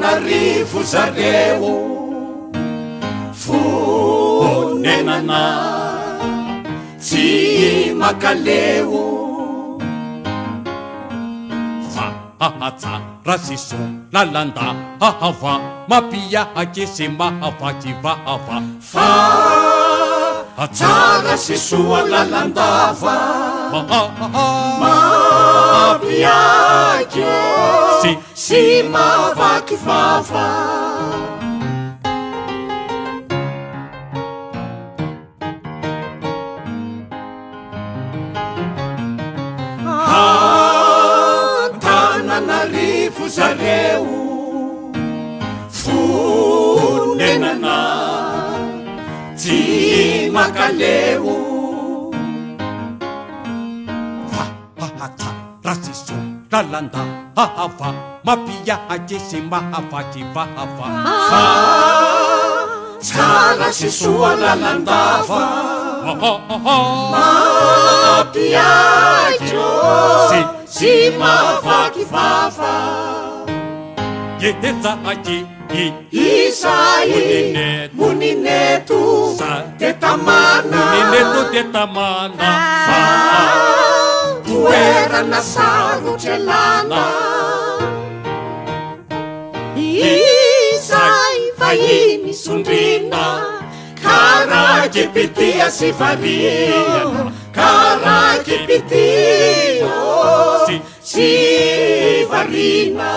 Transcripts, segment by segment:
Tananarivo zareo fonenana tsy makaleo Tsara sy so lalanda hahava mapiahaky sy mahavaky vahava fa tsara sy soa lalandava mapiaky sy mahavaky vava Tananarivo zareo fonenana tsy makaleo tsara sy so lalanda hahava mapiahaky sy mahavaky vahava fa tsara sy soa lalandava mapiaky sy mahavaky vava Yezaaki Isai Muninetu Tetamana Muninetu tetamana fa Tuera nasaru celana Isai Vaini Sundrina Karaki pitia si varina Karaki pitia si varina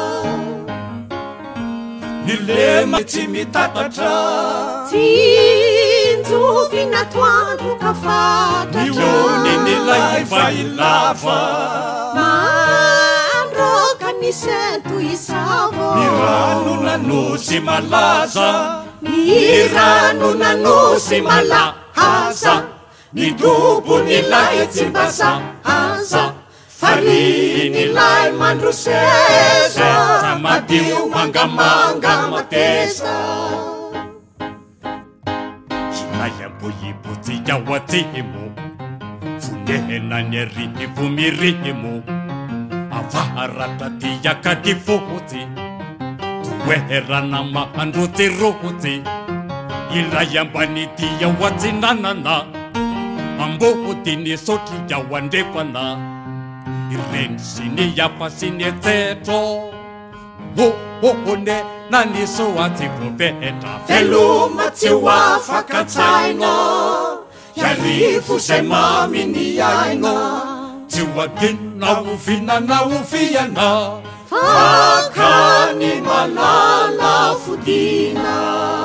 Nilema tsy mitatatra Tsinjovina toandro kafatatra Nioni nilay vailava Mandroka ni sento isavo Nirano nanosy malaza Nirano nanosy malahaza Nidobo nilay tsimbasa Aza Farini lay mandro seza Madio mangamanga mateza Hinayamboyibotsy ao atsimo Fonehena ny arivo mirimo Avaratra diaka ty fotsy Toerana mahandrotsy rotsy Ilay ambany ty ao atsinanana Ambody ny sotry ao andrefana Ireny sy ny hafa sy ny etsetro Ohone na ny soa tsy voapetra Veloma tsy ho afaka tsaina Iarivo zay mami ny aina Tsy ho adinona oviana na oviana Fakany malala fodina